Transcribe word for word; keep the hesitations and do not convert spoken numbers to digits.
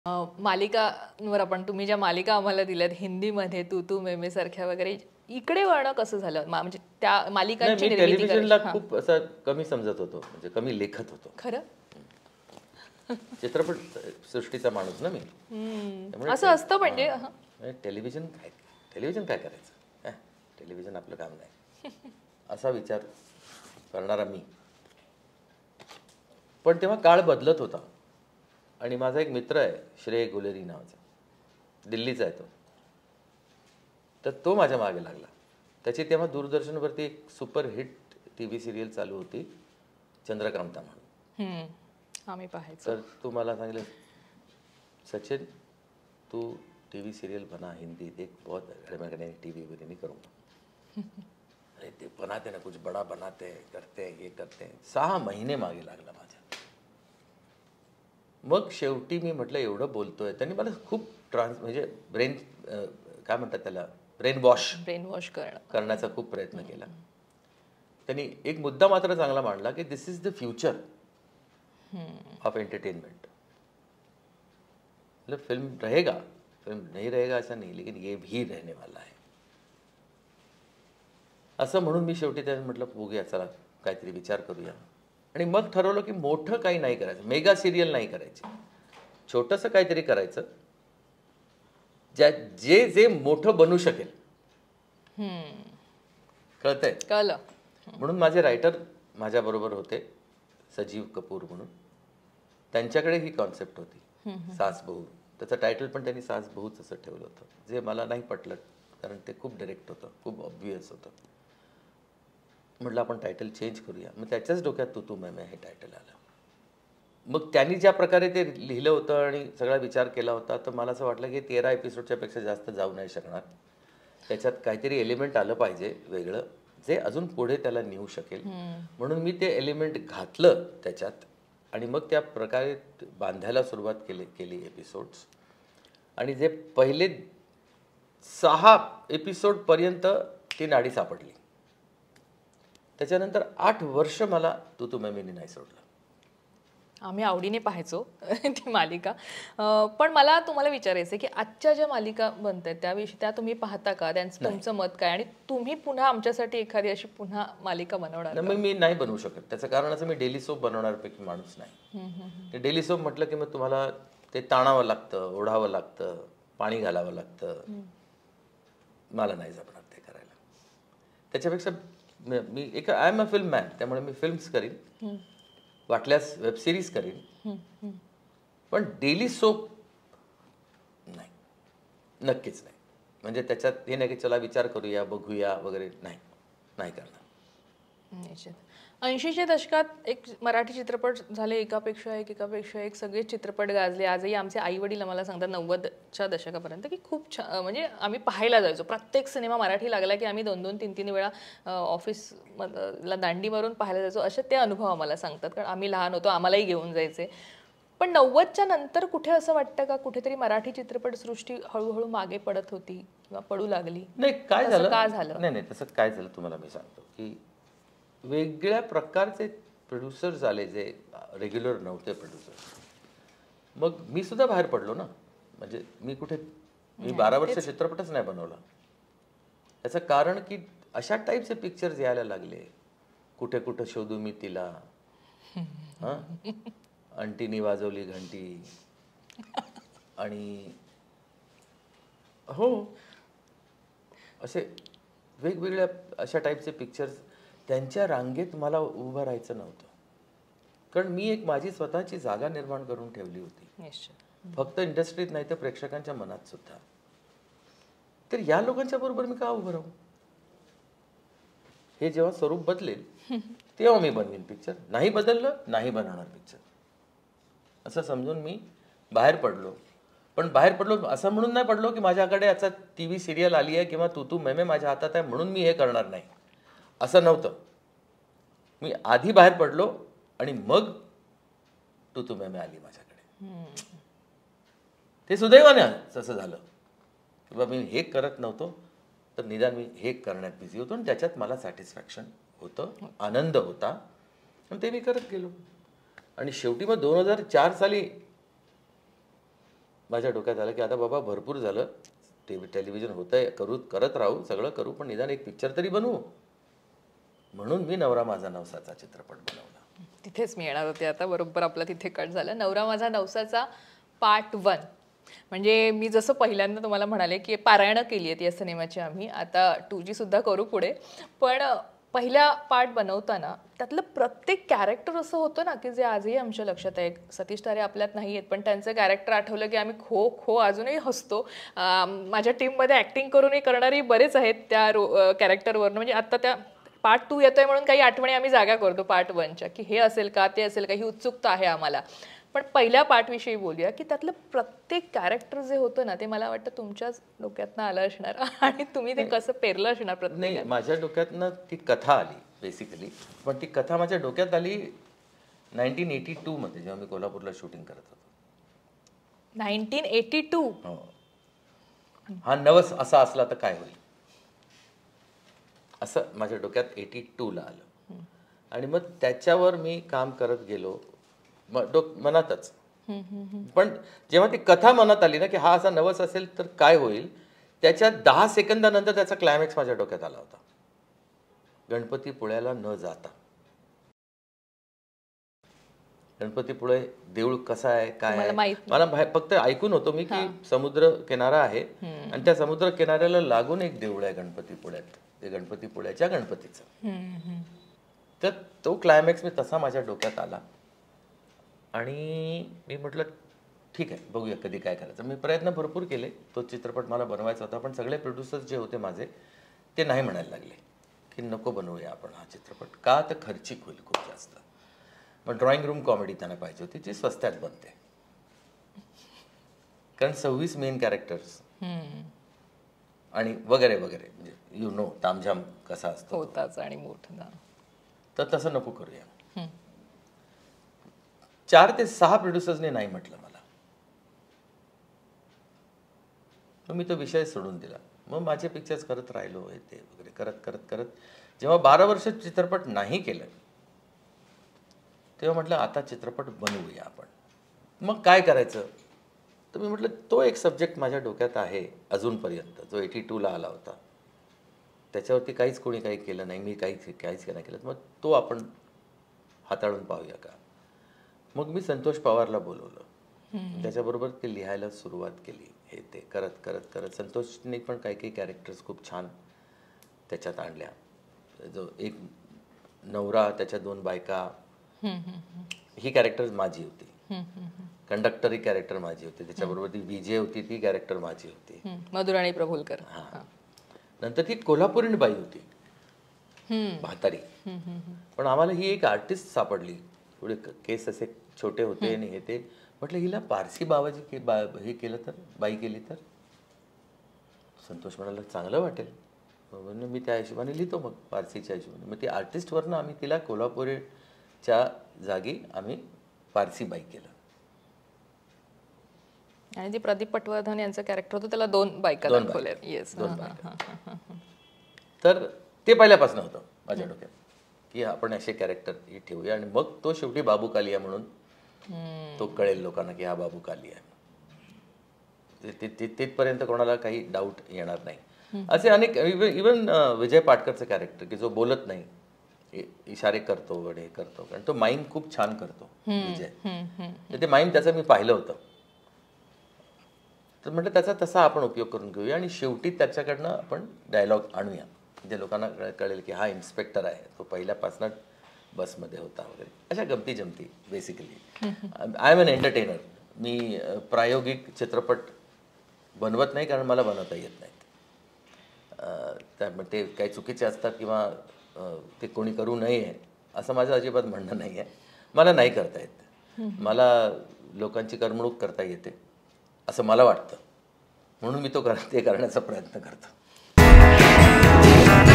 अ, मालिकांवर आपण तुम्ही ज्या मालिका आम्हाला दिल्यात हिंदीमध्ये तू तू मैं मैं सारख्या वगैरे इकडे वळणं कसं झालं मा- म्हणजे त्या नाही मालिकांची मी निर्मिती टेलिव्हिजनला करायची. हां. खूप असं कमी समजत होतो म्हणजे कमी लेखत होतो. खरं. चित्रपट सृष्टीचा माणूस ना मी. हम्म. असं असतं म्हणजे हां. हं. म्हणजे टेलिव्हिजन काय टेलिव्हिजन काय करायचं काय टेलिव्हिजन आपलं काम नाही असा विचार करणारा मी. पण तेव्हा काळ बदलत होता आणि माझा एक मित्र आहे श्रेय गुलेरी नावाचा, दिल्लीचा आहे तो. तर तो माझ्या मागे लागला. त्याची तेव्हा दूरदर्शनवरती एक सुपरहिट टी व्ही सिरियल चालू होती चंद्रकांता म्हणून. हम्म. आम्ही पाहायचो. तर तू मला सांगितलं सचिन तू टी वी सीरियल बना हिंदी देख बहुत मैंने टी वी नहीं करूँगा. अरे ते बनाते ना कुछ बड़ा बनाते करते ये करते. सहा महिने मागे लागला माझ्या. मग शेवटी मी म्हटलं एवढं बोलतोय त्यांनी मला खूप ट्रान्स म्हणजे ब्रेन काय म्हणतात त्याला ब्रेन वॉश ब्रेन वॉश करणं करण्याचा खूप प्रयत्न केला. त्यांनी एक मुद्दा मात्र चांगला मांडला की this is the future of entertainment. मतलब फिल्म रहेगा फिल्म नहीं रहेगा ऐसा नहीं लेकिन ये भी रहने वाला है असं म्हणून मी शेवटी त्याने म्हटलं बघूया चला काहीतरी विचार करूया. आणि मग ठरवलं की मोठं काही नाही करायचं, मेगा सिरियल नाही करायची, छोटंसं काहीतरी करायचं ज्या जे जे मोठं बनू शकेल. कळतंय कळलं. म्हणून माझे रायटर माझ्याबरोबर होते सजीव कपूर म्हणून. त्यांच्याकडे ही कॉन्सेप्ट होती सास बहू. त्याचं टायटल पण त्यांनी सास बहूच असं ठेवलं होतं जे मला नाही पटलं कारण ते खूप डायरेक्ट होतं, खूप ऑब्व्हियस होतं. म्हटलं आपण टायटल चेंज करूया. मग त्याच्याच डोक्यात तू तू मैं मैं हे टायटल आलं. मग त्यांनी ज्या प्रकारे ते लिहिलं होतं आणि सगळा विचार केला होता तर मला असं वाटलं की तेरा एपिसोडच्या पेक्षा जास्त जाऊ नाही शकणार. त्याच्यात काहीतरी एलिमेंट आलं पाहिजे वेगळं जे अजून पुढे त्याला नेऊ शकेल. म्हणून मी ते एलिमेंट घातलं त्याच्यात आणि मग त्या प्रकारे बांधायला सुरुवात केली केली एपिसोड्स. आणि जे पहिले सहा एपिसोडपर्यंत ती नाडी सापडली. त्याच्यानंतर आठ वर्ष मला तू तू मैं मैंने नाही सोडलं. आम्ही आवडीने पाहायचो ती मालिका. अ, पण मला तुम्हाला विचारायचं आहे की आजच्या ज्या मालिका बनतात त्याविषयी त्या तुम्ही पाहता का, त्यांचं तुमचं मत काय आणि तुम्ही पुन्हा आमच्यासाठी एखादी अशी पुन्हा मालिका बनवणार नाही का? मग मी नाही बनवू शकत. त्याचं कारण असं मी डेली सोप बनवणारपैकी माणूस नाही. ते डेली सोप म्हटलं की मग तुम्हाला ते ताणावं लागतं, ओढावं लागतं, पाणी घालावं लागतं. मला नाही जमणार ते करायला. त्याच्यापेक्षा मी एक I am a film man त्यामुळे मी फिल्म्स करीन, वाटल्यास वेब सिरीज करीन, पण डेली सोप नाही, नक्कीच नाही. म्हणजे त्याच्यात हे नाही की चला विचार करूया बघूया वगैरे नाही नाही करणार. निश्चित. ऐंशीच्या दशकात एक मराठी चित्रपट झाले एकापेक्षा एक एकापेक्षा एक सगळे चित्रपट गाजले. आजही आमचे आई वडील आम्हाला सांगतात नव्वदच्या दशकापर्यंत की खूप छान म्हणजे आम्ही पाहायला जायचो. प्रत्येक सिनेमा मराठी लागला की आम्ही दोन दोन तीन तीन वेळा ऑफिसला दांडी मारून पाहायला जायचो. असे ते अनुभव आम्हाला सांगतात कारण आम्ही लहान होतो आम्हालाही घेऊन जायचे. पण नव्वदच्या नंतर कुठे असं वाटतं का कुठेतरी मराठी चित्रपटसृष्टी हळूहळू मागे पडत होती किंवा पडू लागली? नाही काय झालं का झालं? नाही नाही तसं काय झालं तुम्हाला मी सांगतो की वेगळ्या प्रकारचे प्रोड्युसर्स आले जे रेग्युलर नव्हते प्रोड्युसर्स. मग मी सुद्धा बाहेर पडलो ना. म्हणजे मी कुठे मी बारा वर्ष चित्रपटच नाही बनवला. त्याचं कारण की अशा टाईपचे पिक्चर्स यायला लागले. कुठे कुठं शोधू मी तिला, हां अंटीनी वाजवली घंटी आणि हो असे वेगवेगळ्या अशा टाईपचे पिक्चर्स त्यांच्या रांगेत मला उभं राहायचं नव्हतं. कारण मी एक माझी स्वतःची जागा निर्माण करून ठेवली होती. फक्त इंडस्ट्रीत नाही तर प्रेक्षकांच्या मनात सुद्धा. तर या लोकांच्या बरोबर मी का उभं राहू? हे जेव्हा स्वरूप बदलेल तेव्हा मी बनवीन पिक्चर. नाही बदललं नाही बनवणार पिक्चर असं समजून मी बाहेर पडलो. पण बाहेर पडलो असं म्हणून नाही पडलो की माझ्याकडे आता टी व्ही सिरियल आली आहे किंवा तू तू मैं मैं माझ्या हातात आहे म्हणून मी हे करणार नाही असं नव्हतं. मी आधी बाहेर पडलो आणि मग तू तू मैं मैं आली माझ्याकडे. ते सुदैवाने तसं झालं किंवा मी हे करत नव्हतो तर निदान मी हे करण्यात बिझी होतो आणि त्याच्यात मला सॅटिस्फॅक्शन होतं, आनंद होता आणि ते मी करत गेलो. आणि शेवटी मग दोन हजार चार साली माझ्या डोक्यात आलं की आता बाबा भरपूर झालं, टी टेलिव्हिजन होतंय, करू करत राहू, सगळं करू, पण निदान एक पिक्चर तरी बनवू. म्हणून मी नवरा माझा नवसाचा चित्रपट बनवला. तिथेच मी येणार होते आता, बरोबर आपला तिथे कट झालं. नवरा माझा नवसाचा पार्ट वन. म्हणजे मी जसं पहिल्यांदा तुम्हाला म्हणाले की पारायणं केली आहेत या सिनेमाची आम्ही, आता टू जी सुद्धा करू पुढे. पण पहिला पार्ट बनवताना त्यातलं प्रत्येक कॅरेक्टर असं होतं ना की जे आजही आमच्या लक्षात आहे. सतीश तारे आपल्यात नाही आहेत, पण त्यांचं कॅरेक्टर आठवलं की आम्ही खो खो अजूनही हसतो. माझ्या टीममध्ये ॲक्टिंग करूनही करणारी बरेच आहेत त्या रो कॅरेक्टरवरनं. म्हणजे आत्ता त्या पार्ट टू येतोय म्हणून काही आठवणी आम्ही जागा करतो पार्ट वनच्या, की हे असेल का ते असेल का ही उत्सुकता आहे आम्हाला. पण पहिल्या पार्टविषयी बोलूया की त्यातलं प्रत्येक कॅरेक्टर जे होतं ना ते मला वाटतं तुमच्याच डोक्यातनं आलं असणार आणि तुम्ही ते कसं पेरलं असणार प्रत्येक. नाही, माझ्या डोक्यातनं ती कथा आली बेसिकली, पण ती कथा माझ्या डोक्यात आली नाईन्टीन एटी टू मध्ये, जेव्हा मी कोल्हापूरला शूटिंग करत होतो. नाईन्टीन एटी टू हो. हा नवस असा असला तर काय होईल असं माझ्या डोक्यात एटी टू ला आलं. आणि मग त्याच्यावर मी काम करत गेलो डोक मनातच. पण जेव्हा ती कथा मनात आली ना की हा असा नवस असेल तर काय होईल, त्याच्या दहा सेकंदानंतर त्याचा क्लायमॅक्स माझ्या डोक्यात आला होता. गणपतीपुळ्याला न जाता, गणपतीपुळे देऊळ कसं आहे काय आहे मला फक्त ऐकून होतो मी की समुद्र किनारा आहे आणि त्या समुद्र किनाऱ्याला लागून एक देऊळ आहे गणपतीपुळ्यात, ते गणपतीपुळ्याच्या गणपतीचं. तर तो क्लायमॅक्स मी तसा माझ्या डोक्यात आला आणि मी म्हटलं ठीक आहे बघूया कधी काय करायचं. मी प्रयत्न भरपूर केले, तो चित्रपट मला बनवायचा होता, पण सगळे प्रोड्युसर्स जे होते माझे ते नाही म्हणायला लागले की नको बनवूया आपण हा चित्रपट, का तर खर्चिक होईल खूप जास्त. मग ड्रॉइंग रूम कॉमेडी त्यांना पाहिजे होती जी स्वस्त्यात बनते, कारण सव्वीस मेन कॅरेक्टर्स आणि वगैरे वगैरे, म्हणजे यू नो तामझाम कसा असतो होताच आणि मोठा, तर तसं नको करूया. चार ते सहा प्रोड्युसर्सने नाही म्हटलं मला, मग मी तो विषय सोडून दिला. मग माझे पिक्चर्स करत राहिलो हे ते वगैरे करत करत करत जेव्हा बारा वर्ष चित्रपट नाही केलं तेव्हा म्हटलं आता चित्रपट बनवूया आपण. मग काय करायचं, तर मी म्हटलं तो एक सब्जेक्ट माझ्या डोक्यात आहे अजूनपर्यंत, जो एटी टूला आला होता, त्याच्यावरती काहीच कोणी काही केलं नाही, मी काहीच काहीच नाही केलं, मग तो आपण हाताळून पाहूया का. मग मी संतोष पवारला बोलवलं, त्याच्याबरोबर ते लिहायला सुरुवात केली. हे ते करत करत करत संतोषने पण काही काही कॅरेक्टर्स खूप छान त्याच्यात आणल्या. जो एक नवरा, त्याच्या दोन बायका, ही कॅरेक्टर माझी होती. कंडक्टर ही कॅरेक्टर माझी होती, त्याच्याबरोबर ती विजय होती ती कॅरेक्टर माझी होती, मधुराणी प्रभुलकर. हां. नंतर ती कोल्हापुरीण बाई होती म्हातारी, पण आम्हाला ही एक आर्टिस्ट सापडली. थोडे केस असे छोटे होते आणि हे ते, म्हटलं हिला पारसी बाबाजी के बा हे केलं तर, बाई केली तर. संतोष म्हणाला चांगलं वाटेल, म्हणून मी त्या हिशोबाने लिहितो मग पारसीच्या हिशोबाने. मग ती आर्टिस्टवरनं आम्ही तिला कोल्हापुरीच्या जागी आम्ही पारसी बाई केलं. आणि ते प्रदीप पटवर्धन यांचं कॅरेक्टर होतं, त्याला दोन बायका दाखवल्या. येस, दोन बायका. तर ते पहिल्यापासून होतं माझ्या डोक्यात की आपण असे कॅरेक्टर ठेवूया, आणि मग तो शेवटी बाबू कालिया म्हणून तो कळेल लोकांना की हा बाबू कालिया आहे. तिथपर्यंत कोणाला काही डाऊट येणार नाही. असे अनेक, इवन विजय पाटकरचं कॅरेक्टर की जो बोलत नाही, इशारे करतो वडे करतो, कारण तो माईम खूप छान करतो विजय. तर ते माईम त्याचं मी पाहिलं होतं, तर म्हटलं त्याचा तसा आपण उपयोग करून घेऊया आणि शेवटी त्याच्याकडनं आपण डायलॉग आणूया, म्हणजे लोकांना कळेल की हा इन्स्पेक्टर आहे, तो पहिल्यापासून बसमध्ये होता वगैरे. अशा गमती जमती basically. I am an entertainer. मी प्रायोगिक चित्रपट बनवत नाही, कारण मला बनवता येत नाहीत. त्यामुळे ते काही चुकीचे असतात किंवा ते कोणी करू नये असं माझं अजिबात म्हणणं नाही आहे. मला नाही करता येत, मला लोकांची करमणूक करता येते असं मला वाटतं, म्हणून मी तो कर ते करण्याचा प्रयत्न करतो.